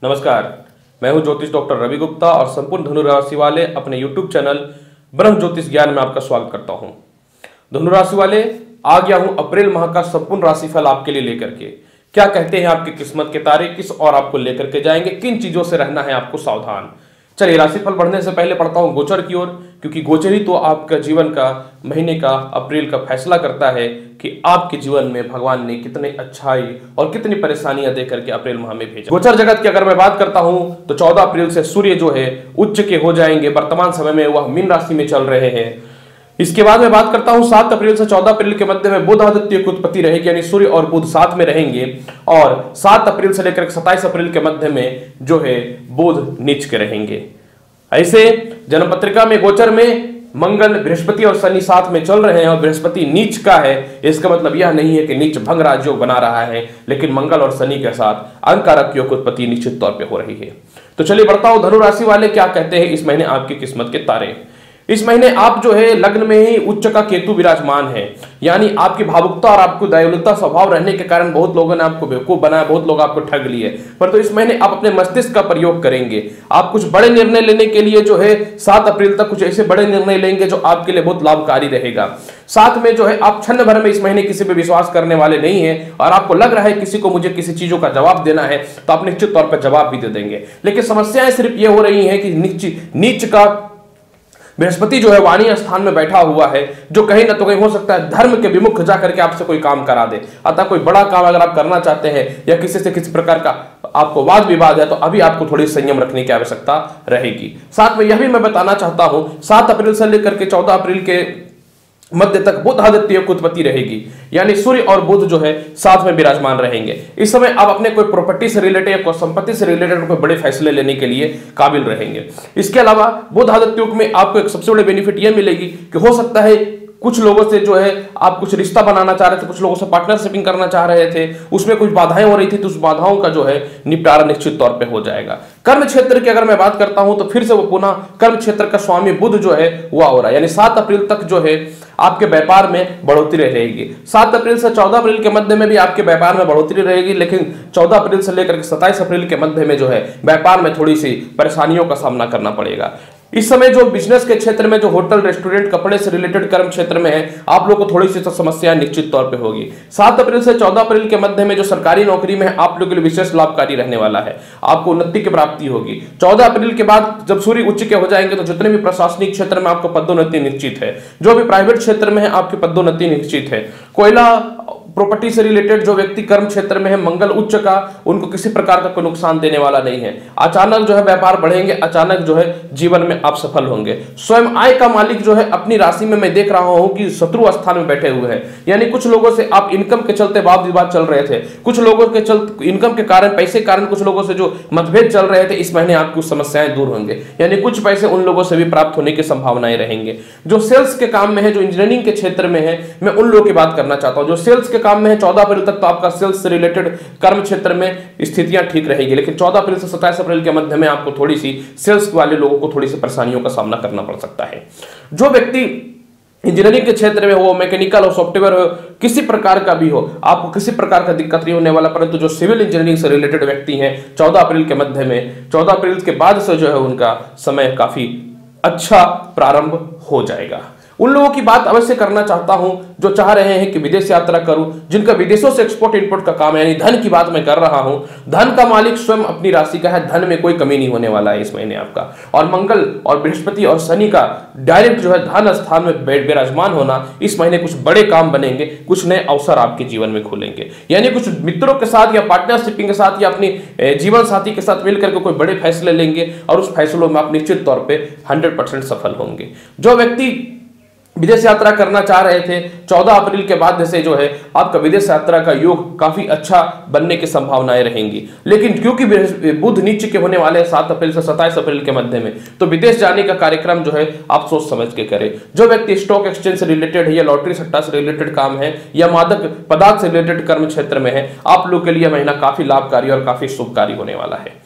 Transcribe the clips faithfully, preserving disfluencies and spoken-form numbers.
नमस्कार, मैं हूं ज्योतिष डॉक्टर रवि गुप्ता और संपूर्ण धनु राशि वाले अपने यूट्यूब चैनल ब्रह्म ज्योतिष ज्ञान में आपका स्वागत करता हूं। धनु राशि वाले, आ गया हूं अप्रैल माह का संपूर्ण राशिफल आपके लिए लेकर के। क्या कहते हैं आपकी किस्मत के तारे, किस और आपको लेकर के जाएंगे, किन चीजों से रहना है आपको सावधान। चलिए, राशिफल बढ़ने से पहले पढ़ता हूं गोचर की ओर, क्योंकि गोचर ही तो आपका जीवन का, महीने का, अप्रैल का फैसला करता है कि आपके जीवन में भगवान ने कितने अच्छाई और कितनी परेशानियां देकर के अप्रैल माह में भेजा। गोचर जगत की अगर मैं बात करता हूं तो चौदह अप्रैल से सूर्य जो है उच्च के हो जाएंगे। वर्तमान समय में वह मीन राशि में चल रहे हैं। इसके बाद मैं बात करता हूं सात अप्रैल से चौदह अप्रैल के मध्य में बुध आदित्य की उत्पत्ति रहेगी, यानी सूर्य और बुध साथ में रहेंगे। और सात अप्रैल से लेकर सत्ताईस अप्रैल के मध्य में जो है बुध नीच के रहेंगे। ऐसे जन्म पत्रिका में गोचर में मंगल, बृहस्पति और शनि साथ में चल रहे हैं और बृहस्पति नीच का है। इसका मतलब यह नहीं है कि नीच भंग राजयोग बना रहा है, लेकिन मंगल और शनि के साथ अंगारक योग की उत्पत्ति निश्चित तौर पे हो रही है। तो चलिए बढ़ता हूं, धनु राशि वाले क्या कहते हैं इस महीने आपकी किस्मत के तारे। इस महीने आप जो है लग्न में ही उच्च का केतु विराजमान है, यानी आपकी भावुकता और आपको दयालुता स्वभाव रहने के कारण बहुत लोगों ने आपको बेवकूफ बनाया, बहुत लोग आपको ठग लिए। पर तो इस महीने आप अपने मस्तिष्क का प्रयोग करेंगे। आप कुछ बड़े निर्णय लेने के लिए जो है सात अप्रैल तक कुछ ऐसे बड़े निर्णय लेंगे जो आपके लिए बहुत लाभकारी रहेगा। साथ में जो है आप क्षण भर में इस महीने किसी पे विश्वास करने वाले नहीं है, और आपको लग रहा है किसी को मुझे किसी चीजों का जवाब देना है, तो आप निश्चित तौर पर जवाब भी दे देंगे। लेकिन समस्याएं सिर्फ ये हो रही है कि नीच नीच का बृहस्पति जो है वाणी स्थान में बैठा हुआ है, जो कहीं ना तो कहीं हो सकता है धर्म के विमुख जाकर के आपसे कोई काम करा दे। अतः कोई बड़ा काम अगर आप करना चाहते हैं या किसी से किसी प्रकार का आपको वाद विवाद है, तो अभी आपको थोड़ी संयम रखने की आवश्यकता रहेगी। साथ में यह भी मैं बताना चाहता हूं, सात अप्रैल से लेकर के चौदह अप्रैल के मध्य तक बुध आदित्य की उत्पत्ति रहेगी, यानी सूर्य और बुध जो है साथ में विराजमान रहेंगे। इस समय आप अपने कोई प्रॉपर्टी से रिलेटेड या संपत्ति से रिलेटेड कोई बड़े फैसले लेने के लिए काबिल रहेंगे। इसके अलावा बुध आदित्य योग में आपको एक सबसे बड़ी बेनिफिट यह मिलेगी कि हो सकता है कुछ लोगों से जो है आप कुछ रिश्ता बनाना चाह रहे थे, कुछ लोगों से पार्टनरशिपिंग करना चाह रहे थे, उसमें कुछ बाधाएं हो रही थी, तो उस बाधाओं का जो है निपटारा निश्चित तौर पे हो जाएगा। कर्म क्षेत्र की अगर मैं बात करता हूं तो फिर से वो पुनः कर्म क्षेत्र का स्वामी बुध जो है वह हो रहा है, यानी सात अप्रैल तक जो है आपके व्यापार में बढ़ोतरी रहेगी। सात अप्रैल से चौदह अप्रैल के मध्य में भी आपके व्यापार में बढ़ोतरी रहेगी, लेकिन चौदह अप्रैल से लेकर सत्ताईस अप्रैल के मध्य में जो है व्यापार में थोड़ी सी परेशानियों का सामना करना पड़ेगा। इस समय जो बिजनेस के क्षेत्र में, जो होटल, रेस्टोरेंट, कपड़े से रिलेटेड कर्म क्षेत्र में है, आप लोग को थोड़ी सी तो समस्याएं निश्चित तौर पे होगी। सात अप्रैल से चौदह अप्रैल के मध्य में जो सरकारी नौकरी में है, आप लोगों के लिए विशेष लाभकारी रहने वाला है, आपको उन्नति की प्राप्ति होगी। चौदह अप्रैल के बाद जब सूर्य उच्च के हो जाएंगे तो जितने भी प्रशासनिक क्षेत्र में आपको पदोन्नति निश्चित है, जो भी प्राइवेट क्षेत्र में है आपकी पदोन्नति निश्चित है। कोयला प्रॉपर्टी से रिलेटेड जो व्यक्ति कर्म क्षेत्र में है, मंगल उच्च का, उनको किसी प्रकार का कोई नुकसान देने वाला नहीं है। अचानक जो है व्यापार बढ़ेंगे, अचानक जो है जीवन में आप सफल होंगे। स्वयं आय का मालिक जो है अपनी राशि में मैं देख रहा हूं कि शत्रु स्थान में बैठे हुए हैं, यानी कुछ लोगों से आप इनकम के चलते वाद विवाद चल रहे थे, कुछ लोगों के चलते इनकम के कारण, पैसे के कारण कुछ लोगों से जो मतभेद चल रहे थे, इस महीने आपकी समस्याएं दूर होंगे, यानी कुछ पैसे उन लोगों से भी प्राप्त होने की संभावनाएं रहेंगे। जो सेल्स के काम में है, जो इंजीनियरिंग के क्षेत्र में है, मैं उन लोगों की बात करना चाहता हूं। जो सेल्स के काम में है, चौदह अप्रैल तक तो आपका सेल्स से रिलेटेड कर्म क्षेत्र में स्थितियां ठीक रहेगी, लेकिन चौदह अप्रैल से सत्ताईस अप्रैल के मध्य में आपको थोड़ी सी सेल्स वाले लोगों को थोड़ी सी परेशानियों का सामना करना पड़ सकता है। जो व्यक्ति इंजीनियरिंग के क्षेत्र में हो, मैकेनिकल हो, सॉफ्टवेयर हो, किसी प्रकार का भी हो, आपको किसी प्रकार का दिक्कत नहीं होने वाला। परंतु जो सिविल इंजीनियरिंग से रिलेटेड व्यक्ति हैं, चौदह अप्रैल के मध्य में, चौदह अप्रैल के बाद से जो है उनका समय काफी अच्छा प्रारंभ हो जाएगा। उन लोगों की बात अवश्य करना चाहता हूं जो चाह रहे हैं कि विदेश यात्रा करूं, जिनका विदेशों से एक्सपोर्ट इंपोर्ट का काम है, यानी धन की बात मैं कर रहा हूं। धन का मालिक स्वयं अपनी राशि का है, धन में कोई कमी नहीं होने वाला है इस महीने आपका। और मंगल और बृहस्पति और शनि का डायरेक्ट जो है धन स्थान में विराजमान होना, इस महीने कुछ बड़े काम बनेंगे, कुछ नए अवसर आपके जीवन में खुलेंगे, यानी कुछ मित्रों के साथ या पार्टनरशिपिंग के साथ या अपनी जीवन साथी के साथ मिलकर के कोई बड़े फैसले लेंगे, और उस फैसलों में आप निश्चित तौर पर हंड्रेड परसेंट सफल होंगे। जो व्यक्ति विदेश यात्रा करना चाह रहे थे, चौदह अप्रैल के बाद से जो है आपका विदेश यात्रा का योग काफी अच्छा बनने की संभावनाएं रहेंगी। लेकिन क्योंकि बुध नीच के होने वाले हैं सात अप्रैल से सत्ताईस अप्रैल के मध्य में, तो विदेश जाने का कार्यक्रम जो है आप सोच समझ के करें। जो व्यक्ति स्टॉक एक्सचेंज से रिलेटेड है, या लॉटरी सट्टा से रिलेटेड काम है, या मादक पदार्थ से रिलेटेड कर्म क्षेत्र में है, आप लोग के लिए महीना काफी लाभकारी और काफी शुभकारी होने वाला है।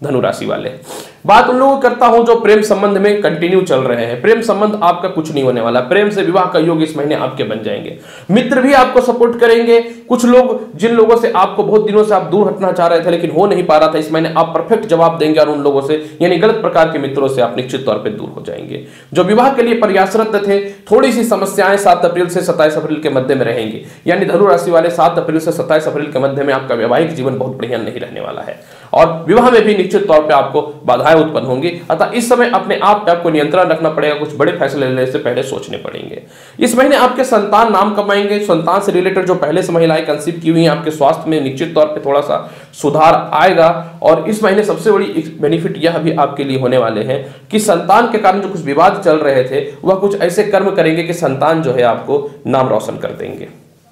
धनु राशि वाले। बात उन लोगों करता हूं जो प्रेम संबंध में कंटिन्यू चल रहे हैं। प्रेम संबंध आपका कुछ नहीं होने वाला, प्रेम से विवाह का योग इस महीने आपके बन जाएंगे। मित्र भी आपको सपोर्ट करेंगे। कुछ लोग जिन लोगों से आपको बहुत दिनों से आप दूर हटना चाह रहे थे लेकिन हो नहीं पा रहा था, इस महीने आप परफेक्ट जवाब देंगे और उन लोगों से यानी गलत प्रकार के मित्रों से आप निश्चित तौर पर दूर हो जाएंगे। जो विवाह के लिए प्रयासरत थे, थोड़ी सी समस्याएं सात अप्रैल से सत्ताईस अप्रैल के मध्य में रहेंगी। यानी धनु राशि वाले सात अप्रैल से सत्ताईस अप्रैल के मध्य में आपका वैवाहिक जीवन बहुत बढ़िया नहीं रहने वाला है और विवाह में भी निश्चित तौर पे आपको बाधाएं उत्पन्न होंगी। अतः इस समय अपने आप पे आपको नियंत्रण रखना पड़ेगा, कुछ बड़े फैसले लेने से पहले सोचने पड़ेंगे। इस महीने आपके संतान नाम कमाएंगे। संतान से रिलेटेड जो पहले से महिलाएं कंसीव की हुई हैं, आपके स्वास्थ्य में निश्चित तौर पे थोड़ा सा सुधार आएगा। और इस महीने सबसे बड़ी बेनिफिट यह भी आपके लिए होने वाले हैं कि संतान के कारण जो कुछ विवाद चल रहे थे वह कुछ ऐसे कर्म करेंगे कि संतान जो है आपको नाम रोशन कर देंगे।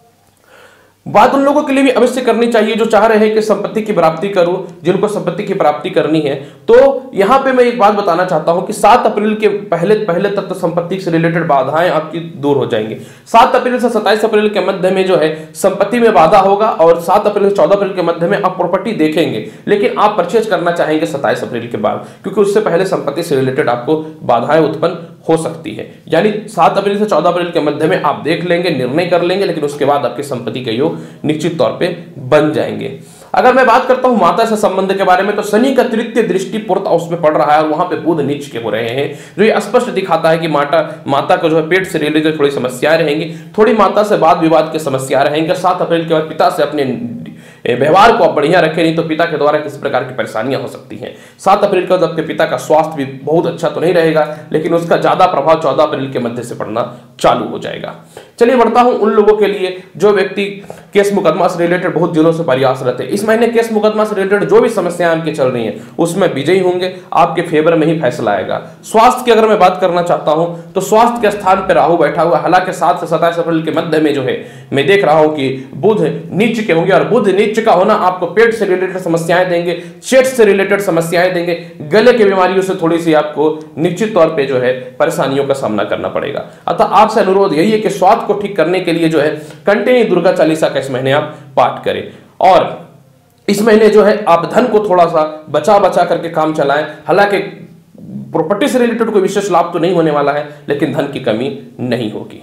बात उन लोगों के लिए भी अवश्य करनी चाहिए जो चाह रहे हैं कि संपत्ति की प्राप्ति करूं, जिनको संपत्ति की प्राप्ति करनी है। तो यहां पे मैं एक बात बताना चाहता हूं कि सात अप्रैल के पहले पहले तक तो संपत्ति से रिलेटेड बाधाएं आपकी दूर हो जाएंगी। सात अप्रैल से सत्ताईस अप्रैल के मध्य में जो है संपत्ति में बाधा होगा और सात अप्रैल से चौदह अप्रैल के मध्य में आप प्रॉपर्टी देखेंगे, लेकिन आप परचेज करना चाहेंगे सत्ताईस अप्रैल के बाद, क्योंकि उससे पहले संपत्ति से रिलेटेड आपको बाधाएं उत्पन्न हो सकती है। यानी सात अप्रैल से चौदह अप्रैल के मध्य में आप देख लेंगे, निर्णय कर लेंगे, लेकिन उसके बाद आपकी संपत्ति के योग निश्चित तौर पे बन जाएंगे। अगर मैं बात करता हूं माता से संबंध के बारे में, तो शनि का तृतीय दृष्टि पूर्त उसमें पड़ रहा है और वहां पे बुध नीच के हो रहे हैं, जो ये स्पष्ट दिखाता है कि माता माता को जो है पेट से रिलेटेड थोड़ी समस्याएं रहेंगी, थोड़ी माता से वाद विवाद की समस्या रहेंगी। सात अप्रैल के बाद पिता से अपने व्यवहार को आप बढ़िया रखें, नहीं तो पिता के द्वारा किसी प्रकार की परेशानियां हो सकती हैं। सात अप्रैल के बाद आपके पिता का स्वास्थ्य भी बहुत अच्छा तो नहीं रहेगा, लेकिन उसका ज्यादा प्रभाव चौदह अप्रैल के मध्य से पड़ना चालू हो जाएगा। चलिए बढ़ता हूं उन लोगों के लिए जो व्यक्ति केस मुकदमा से रिलेटेड बहुत दिनों से प्रयासरत है। इस महीने केस मुकदमा से रिलेटेड जो भी समस्याएं आपकी चल रही हैं उसमें विजयी होंगे, आपके फेवर में ही फैसला आएगा। स्वास्थ्य की अगर मैं बात करना चाहता हूं तो स्वास्थ्य के स्थान पर राहु बैठा हुआ, हालांकि सात से सत्ताईस अप्रैल के मध्य में जो है मैं देख रहा हूं कि बुध नीच के होंगे और बुध नीच का होना आपको पेट से रिलेटेड समस्याएं देंगे, चेस्ट से रिलेटेड समस्याएं देंगे, गले की बीमारियों से थोड़ी सी आपको निश्चित तौर पे जो है परेशानियों का सामना करना पड़ेगा। अतः आपसे अनुरोध यही है कि स्वास्थ्य को ठीक करने के लिए जो है कंटिन्यू दुर्गा चालीसा का इस महीने आप पाठ करें और इस महीने जो है आप धन को थोड़ा सा बचा बचा करके काम चलाएं। हालांकि प्रॉपर्टी से रिलेटेड कोई विशेष लाभ तो नहीं होने वाला है, लेकिन धन की कमी नहीं होगी।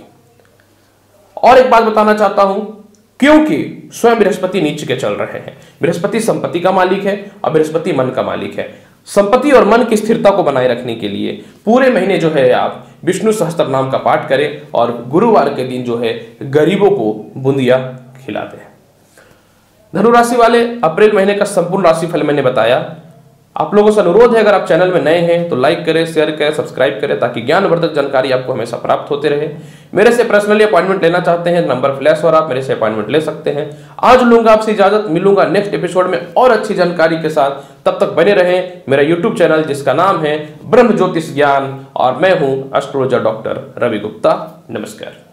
और एक बात बताना चाहता हूं, क्योंकि स्वयं बृहस्पति नीच के चल रहे हैं। बृहस्पति संपत्ति का मालिक है और बृहस्पति मन का मालिक है। संपत्ति और मन की स्थिरता को बनाए रखने के लिए पूरे महीने जो है आप विष्णु सहस्त्र नाम का पाठ करें और गुरुवार के दिन जो है गरीबों को बूंदिया खिला दें। धनु राशि वाले, अप्रैल महीने का संपूर्ण राशिफल मैंने बताया। आप लोगों से अनुरोध है, अगर आप चैनल में नए हैं तो लाइक करें, शेयर करें, सब्सक्राइब करें, ताकि ज्ञानवर्धक जानकारी आपको हमेशा प्राप्त होते रहे। मेरे से पर्सनली अपॉइंटमेंट लेना चाहते हैं, नंबर फ्लैश और आप मेरे से अपॉइंटमेंट ले सकते हैं। आज लूंगा आपसे इजाजत, मिलूंगा नेक्स्ट एपिसोड में और अच्छी जानकारी के साथ। तब तक बने रहें मेरा यूट्यूब चैनल जिसका नाम है ब्रह्म ज्योतिष ज्ञान और मैं हूं एस्ट्रोलॉजर डॉक्टर रवि गुप्ता। नमस्कार।